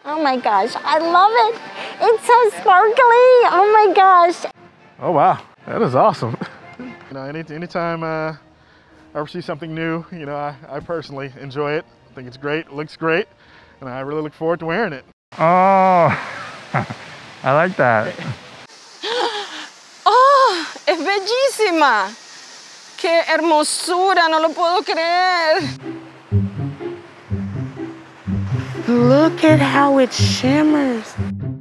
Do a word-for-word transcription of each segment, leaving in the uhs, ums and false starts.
Oh my gosh, I love it. It's so sparkly. Oh my gosh. Oh wow, that is awesome. You know, any, anytime uh, I ever see something new, you know, I, I personally enjoy it. I think it's great, it looks great, and I really look forward to wearing it. Oh, I like that. Oh, es bellísima. Qué hermosura, no lo puedo creer. Look at how it shimmers.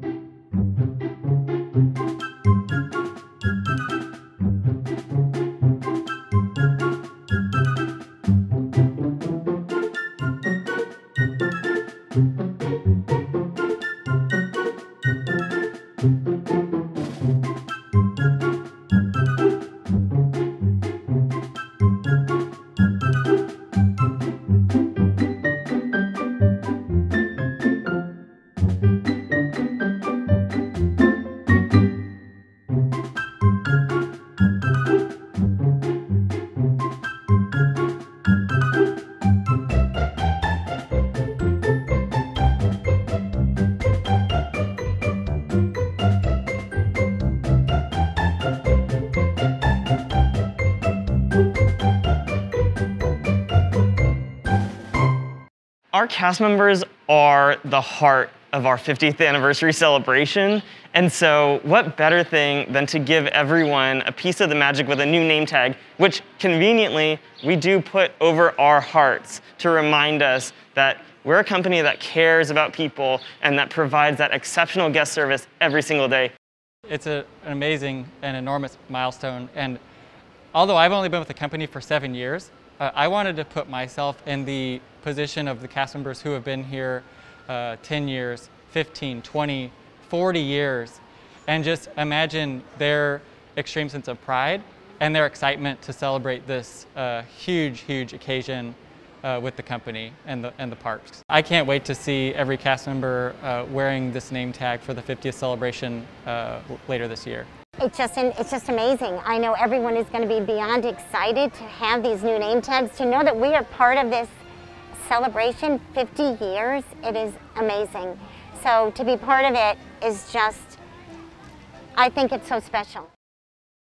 Our cast members are the heart of our fiftieth anniversary celebration, and so what better thing than to give everyone a piece of the magic with a new name tag, which conveniently we do put over our hearts to remind us that we're a company that cares about people and that provides that exceptional guest service every single day. It's a, an amazing and enormous milestone, and although I've only been with the company for seven years, uh, I wanted to put myself in the position of the cast members who have been here uh, ten years, fifteen, twenty, forty years, and just imagine their extreme sense of pride and their excitement to celebrate this uh, huge, huge occasion uh, with the company and the, and the parks. I can't wait to see every cast member uh, wearing this name tag for the fiftieth celebration uh, later this year. It's just, it's just amazing. I know everyone is going to be beyond excited to have these new name tags, to know that we are part of this celebration, fifty years. It is amazing. So to be part of it is just, I think it's so special.